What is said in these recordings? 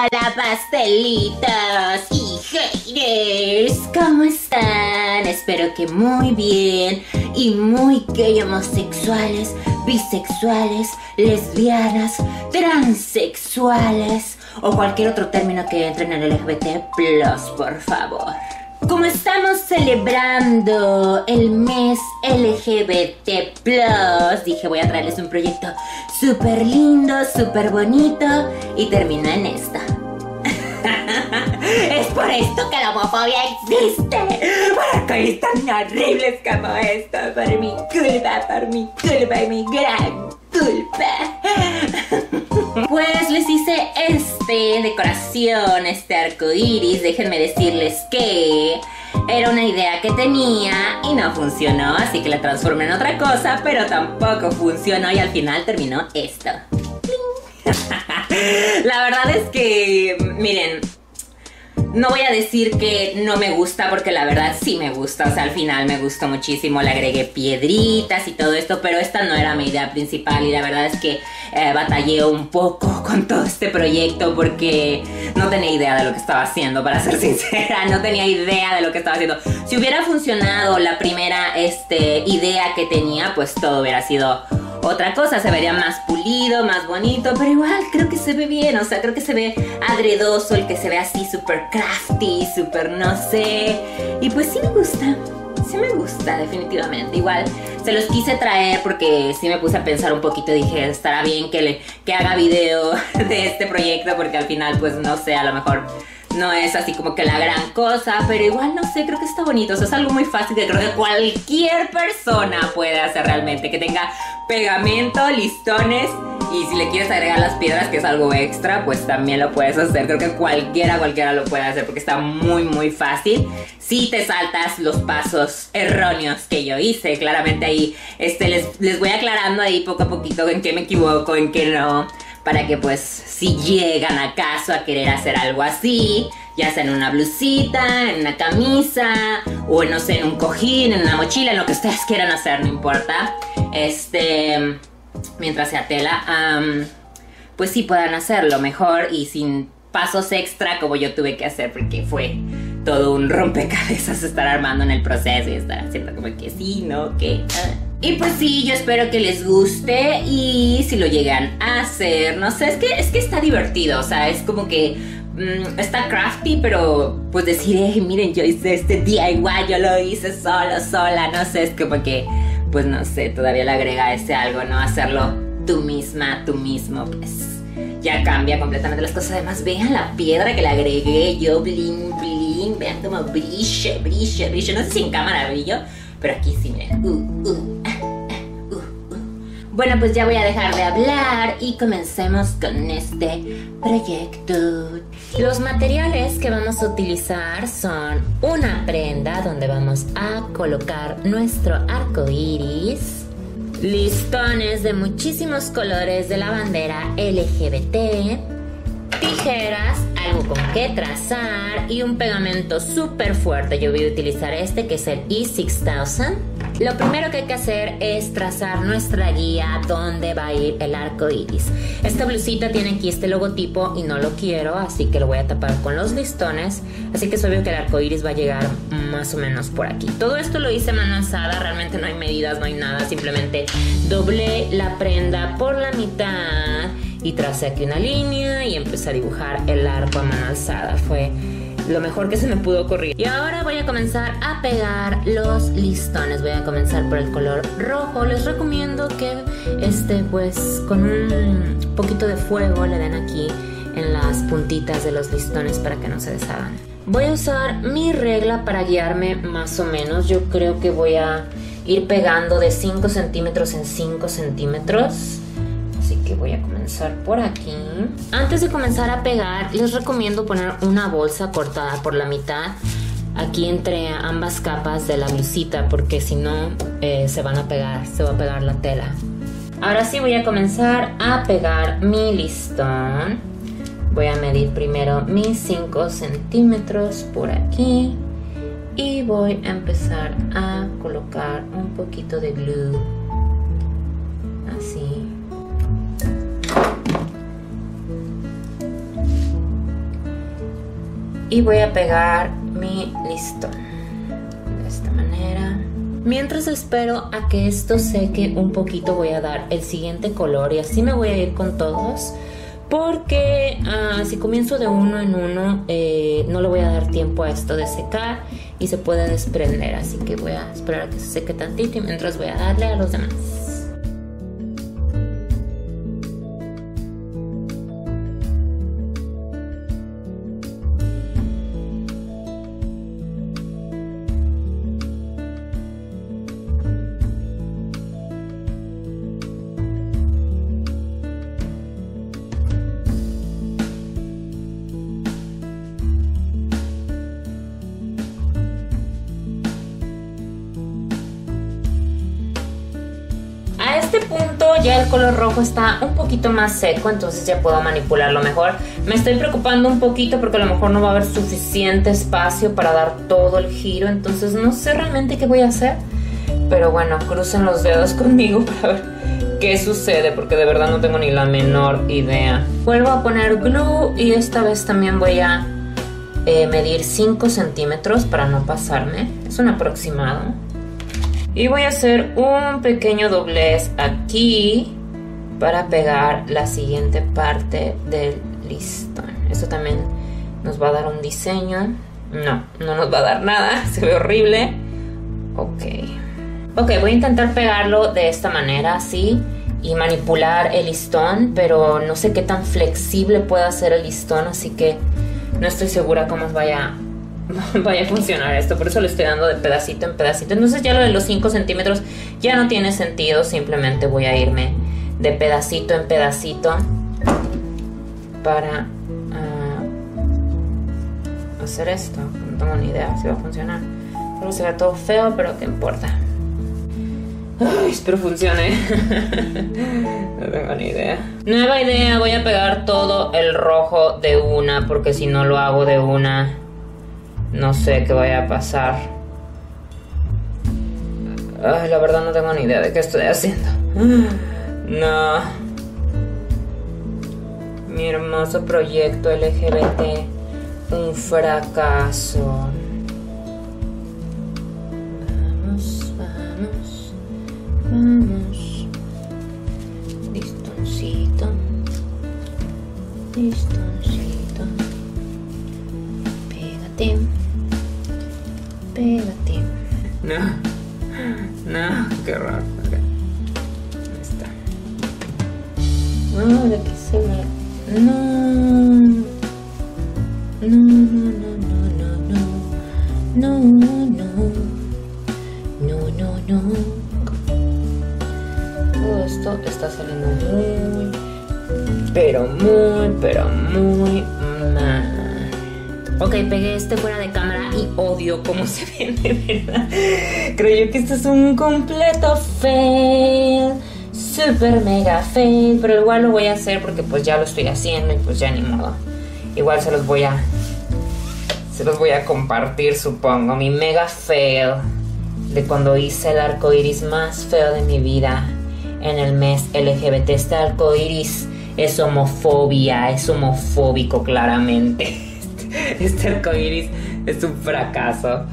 Hola pastelitos y haters, ¿cómo están? Espero que muy bien y muy gay, homosexuales, bisexuales, lesbianas, transexuales o cualquier otro término que entre en el LGBT+, por favor. Como estamos celebrando el mes LGBT+, dije voy a traerles un proyecto súper lindo, súper bonito y termina en esto. Es por esto que la homofobia existe, por cosas tan horribles como esto, por mi culpa y mi gran culpa. Pues les hice decoración, arco iris. Déjenme decirles que era una idea que tenía y no funcionó, así que la transformé en otra cosa, pero tampoco funcionó y al final terminó esto. La verdad es que, miren, no voy a decir que no me gusta porque la verdad sí me gusta, o sea, al final me gustó muchísimo, le agregué piedritas y todo esto, pero esta no era mi idea principal y la verdad es que batallé un poco con todo este proyecto porque no tenía idea de lo que estaba haciendo, para ser sincera, no tenía idea de lo que estaba haciendo. Si hubiera funcionado la primera idea que tenía, pues todo hubiera sido otra cosa, se vería más pulido, más bonito, pero igual creo que se ve bien, o sea, creo que se ve adredoso, el que se ve así súper crafty, súper no sé, y pues sí me gusta definitivamente. Igual se los quise traer porque sí me puse a pensar un poquito, dije, estará bien que haga video de este proyecto porque al final pues no sé, a lo mejor no es así como que la gran cosa, pero igual no sé, creo que está bonito, o sea, es algo muy fácil que creo que cualquier persona puede hacer realmente, que tenga pegamento, listones y si le quieres agregar las piedras, que es algo extra, pues también lo puedes hacer. Creo que cualquiera lo puede hacer porque está muy fácil. Si te saltas los pasos erróneos que yo hice, claramente ahí les voy aclarando ahí poco a poquito en qué me equivoco, en qué no, para que pues si llegan acaso a querer hacer algo así, ya sea en una blusita, en una camisa o no sé, en un cojín, en una mochila, en lo que ustedes quieran hacer, no importa, mientras sea tela, pues sí puedan hacerlo mejor y sin pasos extra como yo tuve que hacer porque fue todo un rompecabezas estar armando en el proceso y estar haciendo como que sí, no, que... Y pues sí, yo espero que les guste y si lo llegan a hacer, no sé, es que está divertido, o sea, es como que está crafty, pero pues decir, miren, yo hice este DIY, yo lo hice sola, no sé, es como que, pues no sé, todavía le agrega ese algo, ¿no? Hacerlo tú misma, tú mismo, pues ya cambia completamente las cosas. Además, vean la piedra que le agregué yo, bling, bling, vean como brilla, no sé si en cámara brillo, pero aquí sí, miren, Bueno, pues ya voy a dejar de hablar y comencemos con este proyecto. Los materiales que vamos a utilizar son una prenda donde vamos a colocar nuestro arco iris, listones de muchísimos colores de la bandera LGBT, tijeras, algo con que trazar y un pegamento súper fuerte. Yo voy a utilizar que es el E6000. Lo primero que hay que hacer es trazar nuestra guía donde va a ir el arco iris. Esta blusita tiene aquí este logotipo y no lo quiero, así que lo voy a tapar con los listones. Así que es obvio que el arco iris va a llegar más o menos por aquí. Todo esto lo hice a mano alzada, realmente no hay medidas, no hay nada. Simplemente doblé la prenda por la mitad y tracé aquí una línea y empecé a dibujar el arco a mano alzada. Fue lo mejor que se me pudo ocurrir. Y ahora voy a comenzar a pegar los listones. Voy a comenzar por el color rojo. Les recomiendo que pues con un poquito de fuego le den aquí en las puntitas de los listones para que no se deshagan. Voy a usar mi regla para guiarme más o menos. Yo creo que voy a ir pegando de 5 centímetros en 5 centímetros. Así que voy a comenzar por aquí. Antes de comenzar a pegar, les recomiendo poner una bolsa cortada por la mitad aquí entre ambas capas de la blusita, porque si no se va a pegar la tela. Ahora sí voy a comenzar a pegar mi listón. Voy a medir primero mis 5 centímetros por aquí y voy a empezar a colocar un poquito de glue, así. y voy a pegar mi listón de esta manera. Mientras espero a que esto seque un poquito, voy a dar el siguiente color y así me voy a ir con todos, porque si comienzo de uno en uno no le voy a dar tiempo a esto de secar y se puede desprender, así que voy a esperar a que se seque tantito y mientras voy a darle a los demás. A este punto ya el color rojo está un poquito más seco, entonces ya puedo manipularlo mejor. Me estoy preocupando un poquito porque a lo mejor no va a haber suficiente espacio para dar todo el giro, entonces no sé realmente qué voy a hacer. Pero bueno, crucen los dedos conmigo para ver qué sucede, porque de verdad no tengo ni la menor idea. Vuelvo a poner glue y esta vez también voy a medir 5 centímetros para no pasarme. Es un aproximado. Y voy a hacer un pequeño doblez aquí para pegar la siguiente parte del listón. Esto también nos va a dar un diseño. No nos va a dar nada, se ve horrible. Ok, voy a intentar pegarlo de esta manera, así, y manipular el listón, pero no sé qué tan flexible pueda ser el listón, así que no estoy segura cómo vaya a funcionar esto, por eso le estoy dando de pedacito en pedacito. Entonces ya lo de los 5 centímetros ya no tiene sentido, simplemente voy a irme de pedacito en pedacito para hacer esto. No tengo ni idea si va a funcionar, pero se ve todo feo, pero qué importa. Ay, espero funcione. No tengo ni idea. Nueva idea, voy a pegar todo el rojo de una, porque si no lo hago de una no sé qué vaya a pasar. Ay, la verdad no tengo ni idea de qué estoy haciendo. No. Mi hermoso proyecto LGBT, un fracaso. Vamos. Listoncito. Pégate. No, qué raro. Okay. Ahí está. Ahora que se ve. No. Todo esto está saliendo muy mal. Ok, pegué este fuera de cámara y odio cómo se ve de verdad. Creo yo que esto es un completo fail. Super mega fail. Pero igual lo voy a hacer porque pues ya lo estoy haciendo y pues ya ni modo. Igual se los voy a compartir, supongo. Mi mega fail de cuando hice el arco iris más feo de mi vida en el mes LGBT. Este arco iris es homofobia, es homofóbico claramente. Este arco iris es un fracaso.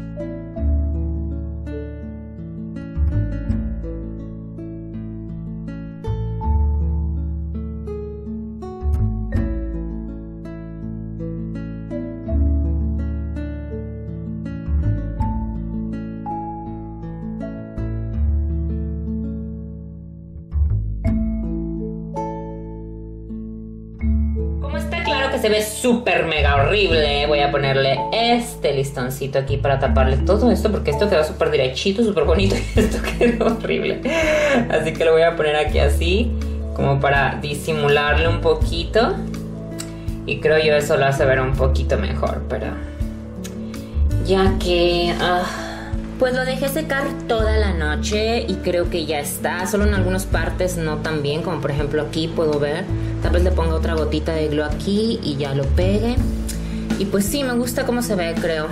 Que se ve súper mega horrible, voy a ponerle este listoncito aquí para taparle todo esto, porque esto quedó súper derechito, súper bonito, y esto quedó horrible. Así que lo voy a poner aquí así, como para disimularle un poquito, y creo yo eso lo hace ver un poquito mejor, pero ya que pues lo dejé secar toda la noche y creo que ya está. Solo en algunas partes no tan bien, como por ejemplo aquí puedo ver. Tal vez le ponga otra gotita de glue aquí y ya lo pegue. Y pues sí, me gusta cómo se ve, creo.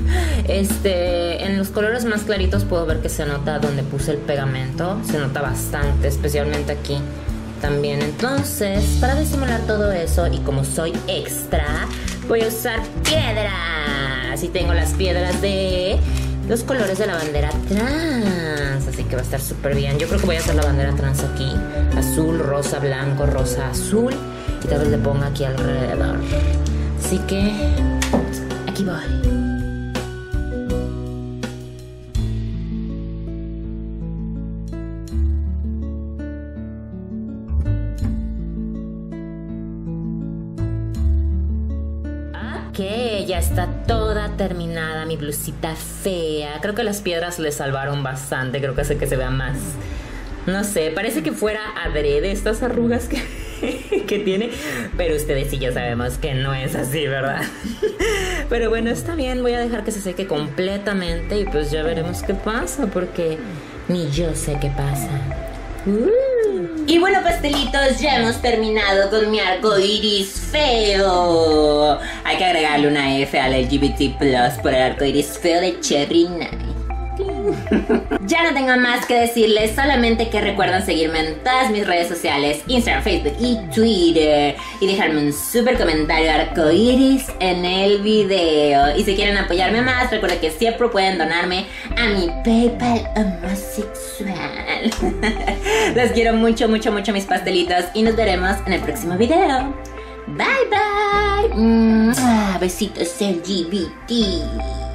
En los colores más claritos puedo ver que se nota donde puse el pegamento. Se nota bastante, especialmente aquí también. Entonces, para disimular todo eso y como soy extra, voy a usar piedras. Y tengo las piedras de los colores de la bandera trans. Así que va a estar súper bien. Yo creo que voy a hacer la bandera trans aquí. Azul, rosa, blanco, rosa, azul. Y tal vez le ponga aquí alrededor. Así que aquí voy. Ok, ya está toda terminada mi blusita fea. Creo que las piedras le salvaron bastante. Creo que hace que se vea más. No sé, parece que fuera adrede estas arrugas que tiene. Pero ustedes y yo sabemos que no es así, ¿verdad? Pero bueno, está bien. Voy a dejar que se seque completamente. Y pues ya veremos qué pasa. Porque ni yo sé qué pasa. Y bueno, pastelitos, ya hemos terminado con mi arco iris feo. Hay que agregarle una F al LGBT Plus por el arco iris feo de Cherry Night. Ya no tengo más que decirles, solamente que recuerden seguirme en todas mis redes sociales, Instagram, Facebook y Twitter, y dejarme un súper comentario arcoiris en el video. Y si quieren apoyarme más, recuerden que siempre pueden donarme a mi PayPal homosexual. Los quiero mucho, mucho, mucho, mis pastelitos, y nos veremos en el próximo video. Bye bye. Besitos LGBT.